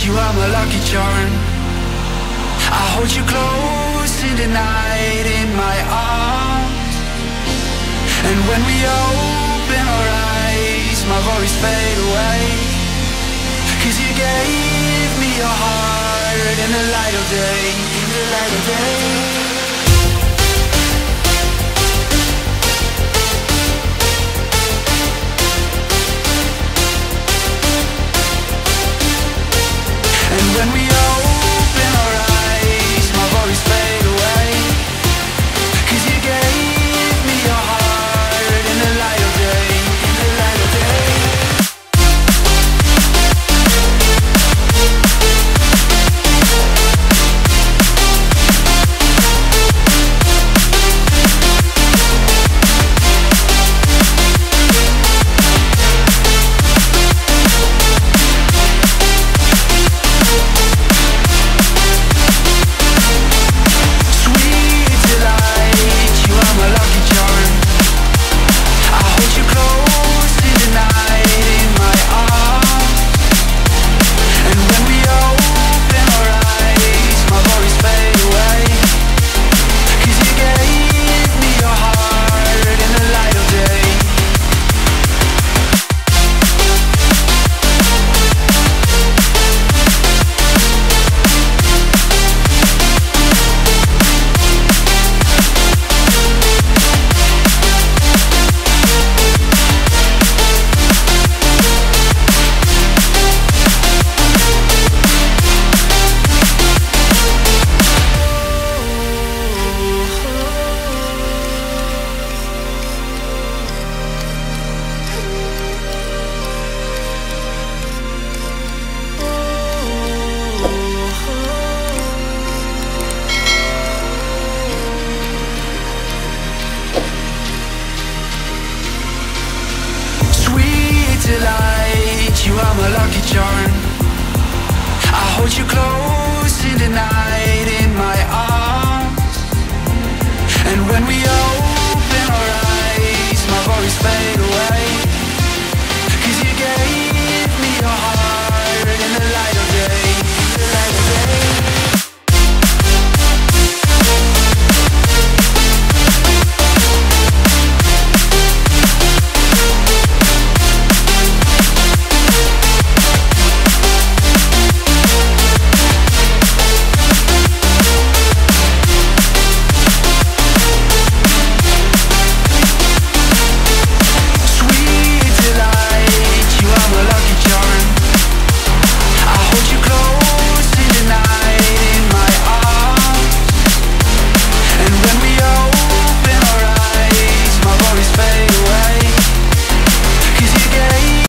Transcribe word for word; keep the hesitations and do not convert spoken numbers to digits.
you are my lucky charm. I hold you close in the night in my arms. And when we open our eyes, my worries fade away. Cause you gave me your heart in the light of day, in the light of day. When we open our eyes, my worries fade away. Cause you gave me your heart in the light of day, in the light of day. Delight, you are my lucky charm. I hold you close in the night in my arms. And when we are